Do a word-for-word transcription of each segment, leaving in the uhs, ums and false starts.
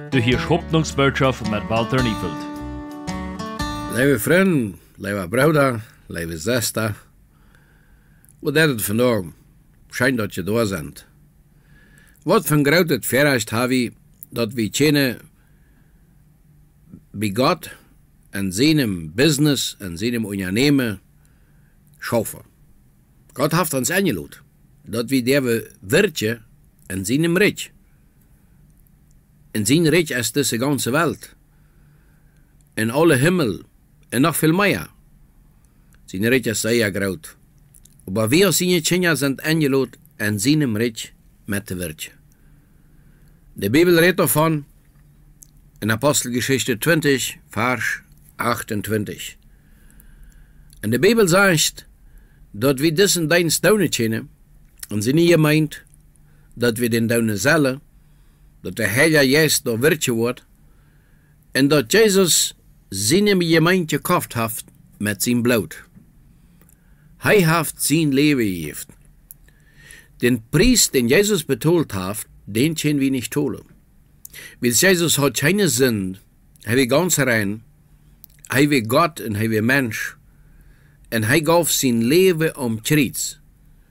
Du hörst Hoffnungs-Botschaft mit Walter Neufeld. Lieve vrienden, lieve broeder, lieve zuster. Wat is het vandaag? Schijn dat je daar bent. Wat van groot het verreist heb je dat we kennen bij God en zijn business en zijn ondernemen schaffen. God heeft ons aangelaten dat we daar werken en zijn rijk. En zijn rijk is deze ganze Welt. En alle Himmel en nog veel meer. Zijn rijk is zeer groot. Maar wir zijn Kinder sind eingeladen en zijn rijk met te werken. De Bibel redt davon in Apostelgeschichte twintig, Vers achtentwintig. En de Bibel zegt dat we diesen Dienst doen kennen, en ze niet gemeint dat we den doen zullen, dat de Heilige Geest door werken wordt, en dat Jezus zijn gemeente gekauft heeft met zijn bloed. Hij heeft zijn leven gegeven. Den Preis, den Jesus betaald heeft, den können wir nicht holen. Weil Jesus hat keine Sünde, hij was ganz rein, hij was Gott en hij was Mensch, en hij gaf zijn leven om Kreuz.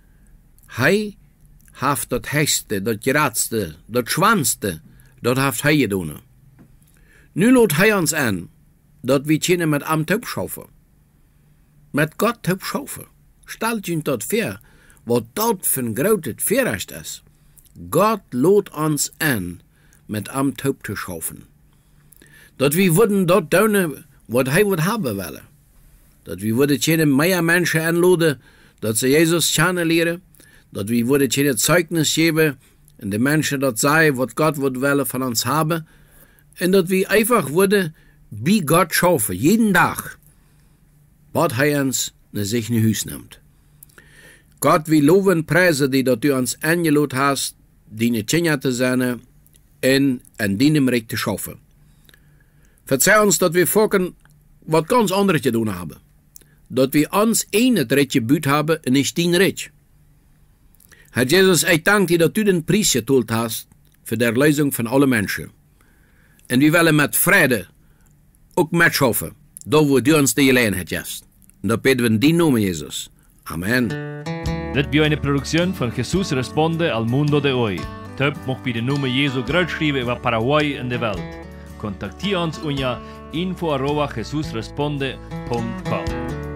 Hij heeft dat hechtste, dat graadste, dat schwanste, dat heeft hij gedaan. Nu laat hij ons aan, dat we kunnen met hem opschaffen. Met God opschaffen. Stelt je dat voor, wat dat van groot het verrecht is. God laat ons aan, met hem op te schaffen. Dat we worden dat doen, wat hij wil hebben willen. Dat we worden kunnen meer mensen aanladen, dat ze Jezus kennen leren. Dat we worden kunnen Zeugnis geven, en de mensen dat zeggen, wat God wil willen van ons hebben. En dat we einfach worden bij God schaffen, jeden dag. Wat hij ons naar zich naar huis neemt. God, we loven en prijzen die dat u ons aangelaten hast, die Kinder te zijn en en die rijk te schaffen. Verzeih ons dat we volken wat ganz anderes te doen hebben. Dat we ons één het rechtje buurt hebben en niet tien recht. Herr Jesus, ik dank dir dat u den Preis getoeld hast voor de erlösung van alle mensen. En we willen met vrede ook met schaffen, daar wo du ons de gelegenheid hast. En dat bidden we in die naam, Jesus. Amen. Dit is eine Produktion von Jesus Responde al Mundo de Hoy. Töp mocht bij de Nummer Jesu groot schrijven über Paraguay en de Welt. Contactier ons unter info arroba jesusresponde punto com.